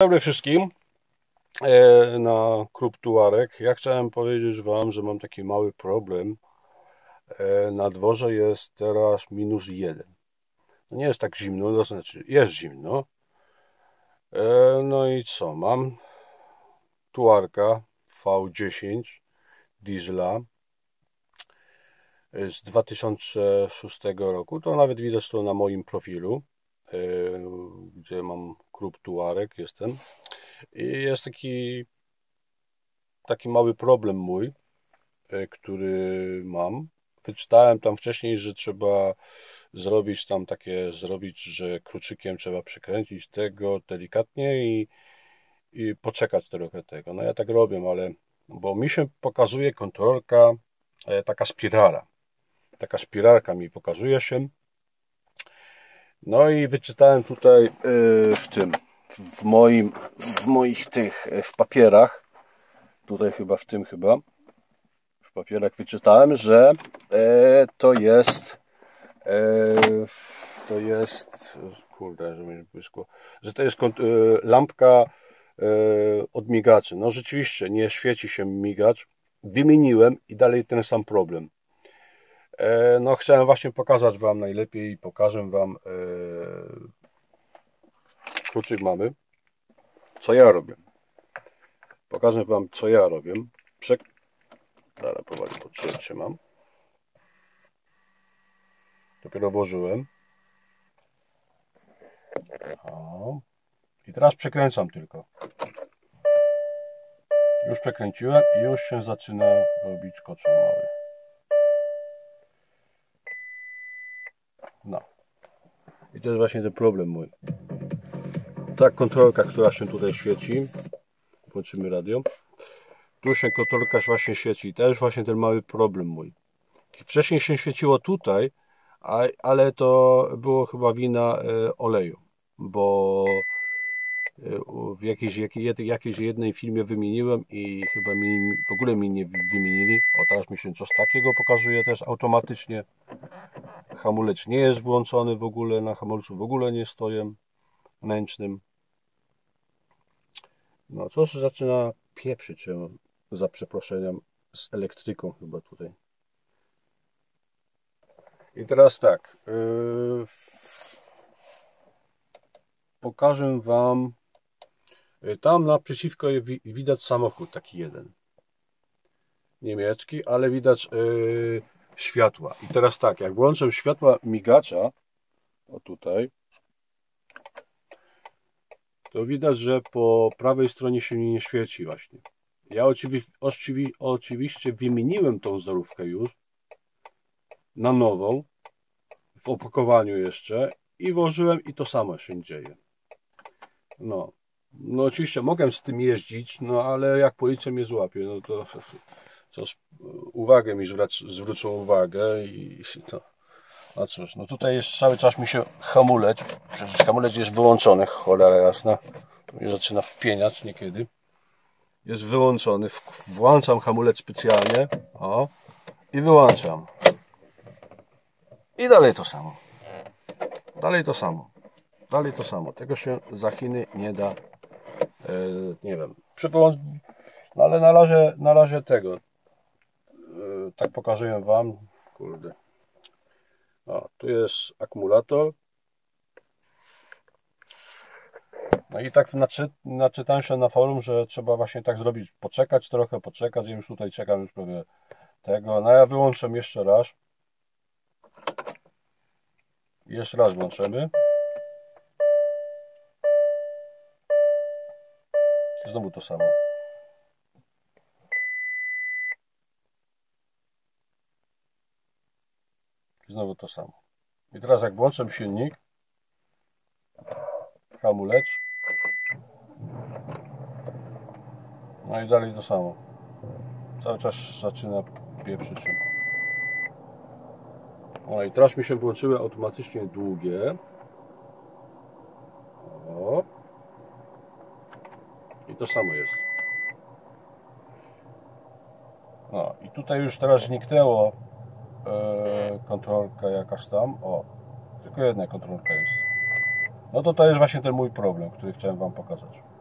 Dobry wszystkim na Klub Tuareg. Ja chciałem powiedzieć Wam, że mam taki mały problem. Na dworze jest teraz -1. No nie jest tak zimno, to znaczy jest zimno. No i co? Mam Tuarka V10 diesla z 2006 roku. To nawet widać to na moim profilu, gdzie mam Klub Tuareg, jestem. I jest taki mały problem mój, który mam. Wyczytałem tam wcześniej, że trzeba zrobić że kluczykiem trzeba przykręcić tego delikatnie i poczekać trochę tego. No ja tak robię, bo mi się pokazuje kontrolka, taka spirala. Taka spiralka mi pokazuje się. No i wyczytałem tutaj w papierach, tutaj w papierach wyczytałem, że to jest, kurde, że mi wyszło, że to jest lampka od migaczy. No rzeczywiście nie świeci się migacz. Wymieniłem i dalej ten sam problem. No chciałem właśnie pokazać Wam najlepiej, pokażę Wam, kluczyk mamy, co ja robię. Pokażę Wam, co ja robię. Zaraz powoli trzymam. Dopiero włożyłem. O. I teraz przekręcam tylko. Już przekręciłem i już się zaczyna robić kocioł mały. No. I to jest właśnie ten problem mój. Ta kontrolka, która się tutaj świeci. Włączymy radio. Tu się kontrolka właśnie świeci. I to jest właśnie ten mały problem mój. Wcześniej się świeciło tutaj, ale to było chyba wina oleju. Bo w jakiejś jednej filmie wymieniłem i chyba w ogóle mi nie wymienili. O, teraz mi się coś takiego pokazuje też automatycznie. Hamulec nie jest włączony w ogóle, na hamulcu w ogóle nie stoję ręcznym. No, coś zaczyna pieprzyć się, za przeproszeniem, z elektryką chyba tutaj. I teraz tak, pokażę Wam, tam naprzeciwko widać samochód, taki jeden, niemiecki, ale widać światła. I teraz tak, jak włączę światła migacza, o tutaj, to widać, że po prawej stronie się nie świeci właśnie. Ja oczywiście wymieniłem tą żarówkę już na nową, w opakowaniu jeszcze, i włożyłem i to samo się dzieje. No oczywiście mogę z tym jeździć, no ale jak policja mnie złapie, no to uwagę mi zwrócą uwagę i to. A cóż, no tutaj jest cały czas mi się hamulec, przecież hamulec jest wyłączony, cholera jasna, to mnie zaczyna wpieniać niekiedy. Jest wyłączony, włączam hamulec specjalnie, o, i wyłączam. I dalej to samo. Dalej to samo. Tego się za Chiny nie da, nie wiem, no ale na razie tego, tak pokazuję Wam, kurde. O, tu jest akumulator. No i tak naczytałem się na forum, że trzeba właśnie tak zrobić, poczekać i już tutaj czekam już prawie tego. No ja wyłączę jeszcze raz. Jeszcze raz włączymy. Znowu to samo. Znowu to samo. I teraz jak włączę silnik, hamulec, no i dalej to samo. Cały czas zaczyna pieprzyć się. No i teraz mi się włączyły automatycznie długie. O. I to samo jest. No i tutaj już teraz zniknęło kontrolka jakaś tam. O, tylko jedna kontrolka jest. No to jest właśnie ten mój problem, który chciałem Wam pokazać.